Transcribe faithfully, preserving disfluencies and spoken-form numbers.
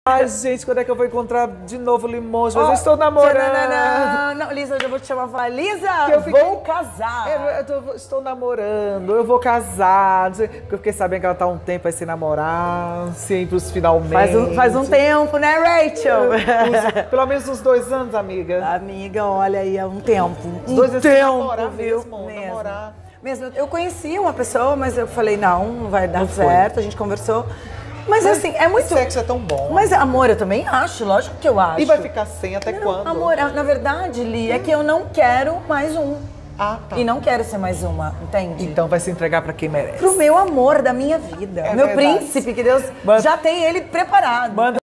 Ai, gente, quando é que eu vou encontrar de novo o Limoges? Mas oh, eu estou namorando. Não, não, Lisa, eu já vou te chamar e falar, Lisa, eu fiquei... vou casar. Eu, eu tô, estou namorando, eu vou casar. Porque eu fiquei sabendo que ela tá há um tempo aí sem namorar, sempre os finalmente. Faz um, faz um tempo, né, Rachel? Uns, pelo menos uns dois anos, amiga. Amiga, olha aí, é um tempo. Uns dois um anos sem tempo, namorar viu? mesmo, mesmo. namorar. Mesmo, eu conheci uma pessoa, mas eu falei, não, não vai dar não certo, foi. A gente conversou. Mas, mas assim, é muito... sexo é tão bom. Mas, amor, eu também acho, lógico que eu acho. E vai ficar sem até não, quando? Amor, na verdade, Li, é que eu não quero mais um. Ah, tá. E não quero ser mais uma, entende? Então vai se entregar pra quem merece. Pro meu amor da minha vida. É meu verdade. príncipe, que Deus Manda... já tem ele preparado. Manda